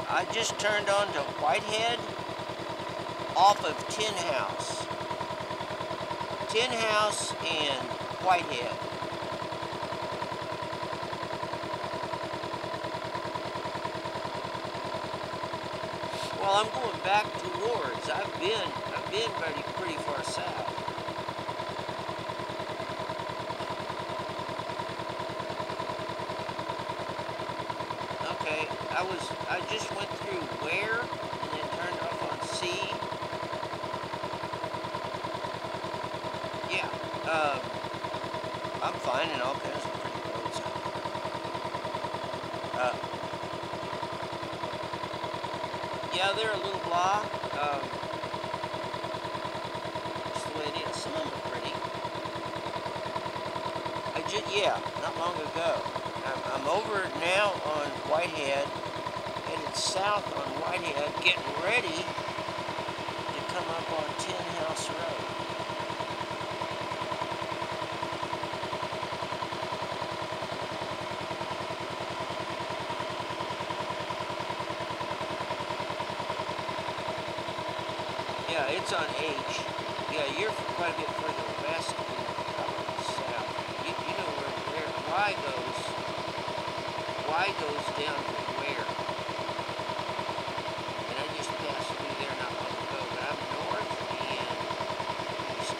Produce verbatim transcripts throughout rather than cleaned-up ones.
I just turned on to Whitehead off of Tin House. Tin House and Whitehead. Well, I'm going back towards. I've been, I've been pretty, pretty far south. Okay, I was, I just went through Ware and then turned off on C. Yeah, um, I'm finding all kinds of pretty roads out there. Uh, yeah, they're a little blah. Um, just the way it is. Some of them are pretty. I just, yeah, not long ago. I'm, I'm over now on Whitehead, headed south on Whitehead, getting ready to come up on Tin House Road. Yeah, it's on H. Yeah, you're quite a bit further west than probably south. You, you know where, where Y goes. Y goes down to Ware. And I just passed through there not long ago, but I'm north and east.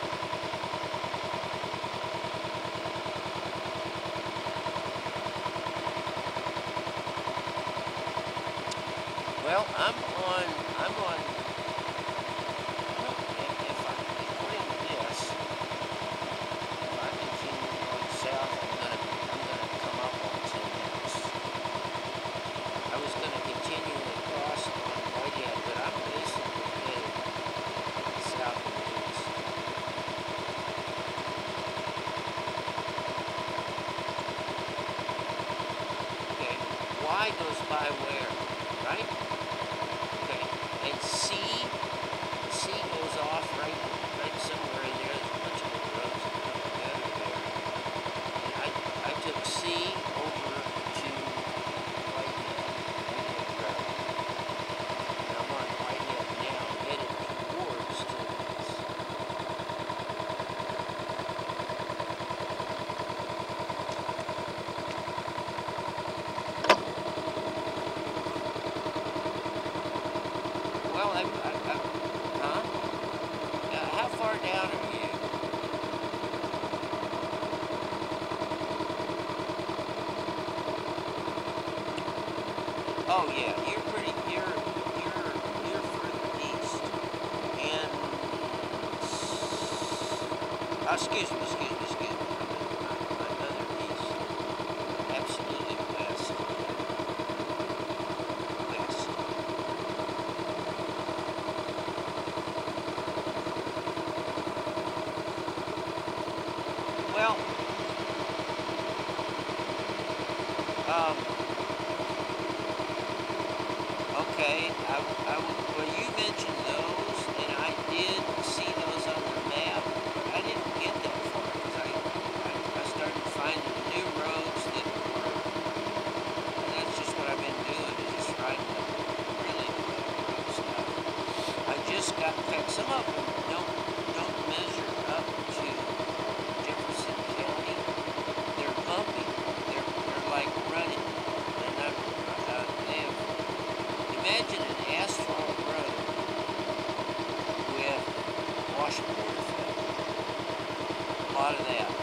Well, I'm on, I'm on, well, if, if I, according to this, if I continue going south, I'm gonna, I'm gonna come up on Tin House. I was gonna continue across on Whitehead, but I'm basically headed south and east. Okay, Y goes by where, right? Okay, and C, C goes off right, right somewhere in there. There's a bunch of little roads that come together there. And I, I took C over to Whitehead, Whitehead Road. And I'm on Whitehead now, headed towards Tin House. Well, I, I, I huh? Uh, how far down are you? Oh yeah, you're pretty, you're, you're, you're further east. And, oh, excuse me, excuse me, excuse me. I'm another east. Absolutely west. West. Well, um, okay, I, I, well, you mentioned those, and I did see those on the map. I didn't get that far, because I, I, I started finding new roads that were, and that's just what I've been doing, is just riding the really road stuff. I just got, in fact, some of them don't, don't measure up to Jefferson County. They're bumpy. They're, they're like running. They're not, uh, they have, imagine an asphalt road with washboard effect. A lot of that.